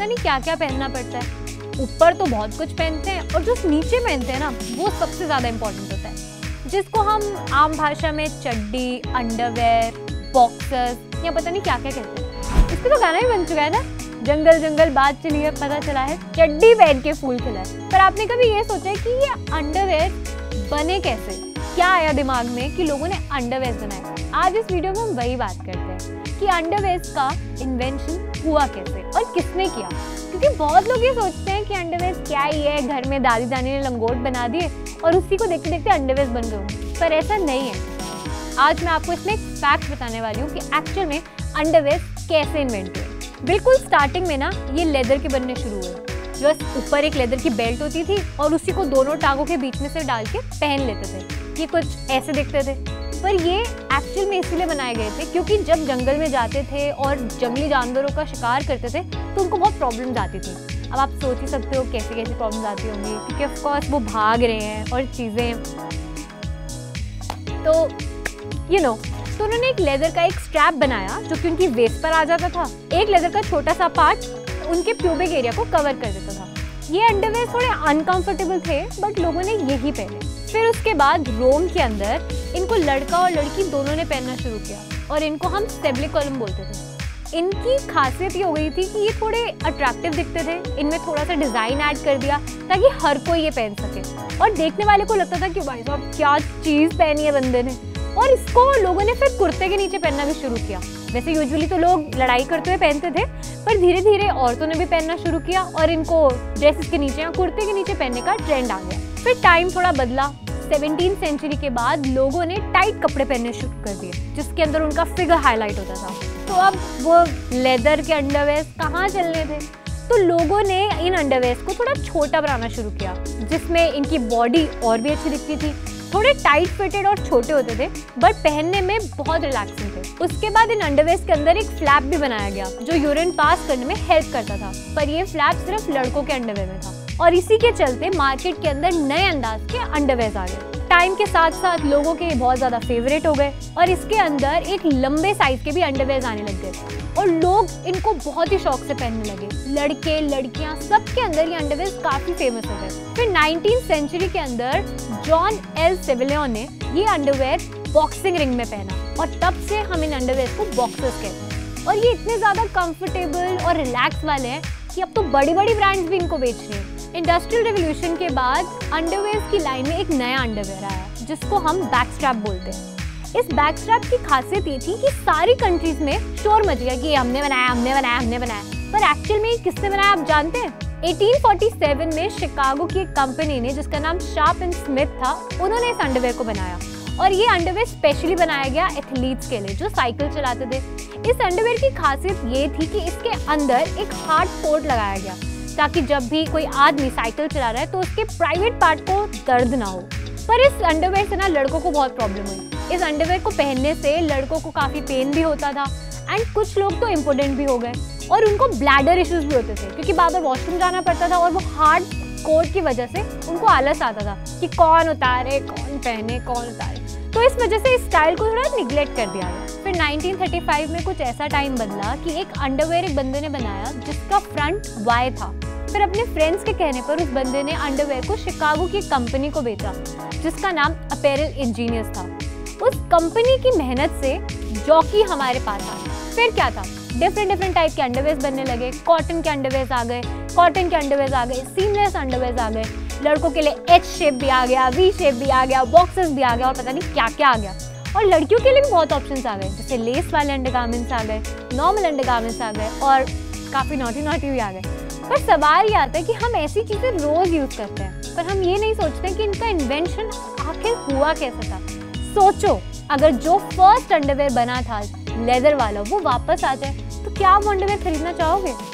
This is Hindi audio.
पता नहीं क्या क्या पहनना पड़ता है। ऊपर तो बहुत कुछ पहनते हैं और जो नीचे पहनते हैं ना वो सबसे ज़्यादा इम्पोर्टेंट होता है, जिसको हम आम भाषा में चड्डी, अंडरवेयर, बॉक्सर्स या पता नहीं क्या क्या कहते हैं। इसका तो गाना ही बन चुका है ना, जंगल जंगल बात चली है पता चला है चड्डी पहन के फूल खिला है। पर आपने कभी ये सोचा है कि ये अंडरवेयर बने कैसे? क्या आया दिमाग में कि लोगों ने अंडरवेयर बनाए? आज इस वीडियो में हम वही बात करते हैं कि अंडरवेयर का इन्वेंशन हुआ कैसे और किसने किया। क्योंकि बहुत लोग ये सोचते हैं कि अंडरवेयर क्या ही है, घर में दादी दादी ने लंगोट बना दिए और उसी को देखते देखते अंडरवेयर बन गए, पर ऐसा नहीं है। आज मैं आपको इसमें एक फैक्ट बताने वाली हूँ कि एक्चुअल में अंडरवेयर कैसे इन्वेंट हुए। बिल्कुल स्टार्टिंग में ना ये लेदर के बनने शुरू हुए। बस ऊपर एक लेदर की बेल्ट होती थी और उसी को दोनों टांगों के बीच में से डाल के पहन लेते थे। ये कुछ ऐसे दिखते थे, पर ये एक्चुअल में इसीलिए बनाए गए थे क्योंकि जब जंगल में जाते थे और जंगली जानवरों का शिकार करते थे तो उनको बहुत प्रॉब्लम्स आती थी। अब आप सोच ही सकते हो कैसी कैसी प्रॉब्लम्स आती होंगी, क्योंकि ऑफ कोर्स वो भाग रहे हैं और चीज़ें तो तो उन्होंने एक लेदर का एक स्ट्रैप बनाया जो कि उनकी वेस्ट पर आ जाता था। एक लेदर का छोटा सा पार्ट उनके प्यूबिक एरिया को कवर कर देता था। ये अंडरवेयर थोड़े अनकंफर्टेबल थे बट लोगों ने यही पहने। फिर उसके बाद रोम के अंदर इनको लड़का और लड़की दोनों ने पहनना शुरू किया और इनको हम स्टेबलिकॉलम बोलते थे। इनकी खासियत ये हो गई थी कि ये थोड़े अट्रैक्टिव दिखते थे। इनमें थोड़ा सा डिज़ाइन ऐड कर दिया ताकि हर कोई ये पहन सके और देखने वाले को लगता था कि भाई साहब क्या चीज़ पहनी है बंदे ने। और इसको लोगों ने फिर कुर्ते के नीचे पहनना भी शुरू किया। वैसे यूजुअली तो लोग लड़ाई करते हुए पहनते थे, पर धीरे धीरे औरतों ने भी पहनना शुरू किया और इनको ड्रेसेस के नीचे या कुर्ते के नीचे पहनने का ट्रेंड आ गया। फिर टाइम थोड़ा बदला। 17वीं सेंचुरी के बाद लोगों ने टाइट कपड़े पहनने शुरू कर दिए जिसके अंदर उनका फिगर हाईलाइट होता था। तो अब वो लेदर के अंडरवेयर कहाँ चलने थे, तो लोगों ने इन अंडरवेयर को थोड़ा छोटा बनाना शुरू किया जिसमें इनकी बॉडी और भी अच्छी दिखती थी। थोड़े टाइट फिटेड और छोटे होते थे बट पहनने में बहुत रिलैक्सिंग थे। उसके बाद इन अंडरवेयर के अंदर एक फ्लैप भी बनाया गया जो यूरिन पास करने में हेल्प करता था, पर ये फ्लैप सिर्फ लड़कों के अंडरवेयर में था और इसी के चलते मार्केट के अंदर नए अंदाज के अंडरवेयर आ गए। टाइम के साथ साथ लोगों के बहुत ज़्यादा फेवरेट हो गए और इसके अंदर एक लंबे साइज के भी अंडरवेयर आने लग गए और लोग इनको बहुत ही शौक से पहनने लगे। लड़के लड़कियां सबके अंदर ये अंडरवेयर काफ़ी फेमस हो गए। फिर 19वीं सेंचुरी के अंदर जॉन एल सेविलियन ने ये अंडरवेयर बॉक्सिंग रिंग में पहना और तब से हम इन अंडरवेयर को बॉक्सर्स कहते हैं। और ये इतने ज़्यादा कंफर्टेबल और रिलैक्स वाले हैं कि अब तो बड़ी बड़ी ब्रांड्स भी इनको बेच रहे हैं। इंडस्ट्रियल रेवोल्यूशन के बाद अंडरवेयर की लाइन में एक नया अंडरवेयर आया जिसको हम बैकस्ट्रैप बोलते हैं। इस बैकस्ट्रैप की खासियत ये थी कि सारी कंट्रीज में शोर मच गया कि हमने बनाया हमने बनाया हमने बनाया, पर एक्चुअल में किसने बनाया आप जानते हैं? 1847 में शिकागो की एक कंपनी ने जिसका नाम शार्प एंड स्मिथ था, उन्होंने इस अंडरवेयर को बनाया और ये अंडरवेयर स्पेशली बनाया गया एथलीट्स के लिए जो साइकिल चलाते थे। इस अंडरवेयर की खासियत ये थी कि इसके अंदर एक हार्ड पोर्ट लगाया गया ताकि जब भी कोई आदमी साइकिल चला रहा है तो उसके प्राइवेट पार्ट को दर्द ना हो। पर इस अंडरवेयर से ना लड़कों को बहुत प्रॉब्लम हुई। इस अंडरवेयर को पहनने से लड़कों को काफ़ी पेन भी होता था एंड कुछ लोग तो इम्पोर्टेंट भी हो गए और उनको ब्लैडर इश्यूज भी होते थे क्योंकि बार बार वॉशरूम जाना पड़ता था और वो हार्ड कोट की वजह से उनको आलस आता था कि कौन उतारे कौन पहने कौन उतारे। तो इस वजह से इस स्टाइल को थोड़ा निगलेक्ट कर दिया गया। फिर 1935 में कुछ ऐसा टाइम बदला कि एक अंडरवेयर एक बंदे ने बनाया जिसका फ्रंट वाई था। फिर अपने फ्रेंड्स के कहने पर उस बंदे ने अंडरवेयर को शिकागो की कंपनी को बेचा जिसका नाम अपैरल इंजीनियर्स था। उस कंपनी की मेहनत से जॉकी हमारे पास आ गया। फिर क्या था, डिफरेंट टाइप के अंडरवेयर बनने लगे। कॉटन के अंडरवेयर आ गए, कॉटन के अंडरवेयर आ गए, सीमलेस अंडरवेयर आ गए। लड़कों के लिए एच शेप भी आ गया, वी शेप भी आ गया, बॉक्सेस भी आ गया और पता नहीं क्या क्या आ गया। और लड़कियों के लिए भी बहुत ऑप्शंस आ गए जैसे लेस वाले अंडरगारमेंट्स आ गए, नॉर्मल अंडरगारमेंट्स आ गए और काफ़ी नॉटी भी आ गए। पर सवाल ये आता है कि हम ऐसी चीज़ें रोज़ यूज़ करते हैं पर हम ये नहीं सोचते कि इनका इन्वेंशन आखिर हुआ कैसे था। सोचो अगर जो फर्स्ट अंडरवेयर बना था लेदर वाला वो वापस आ जाए तो क्या आप अंडरवेयर खरीदना चाहोगे?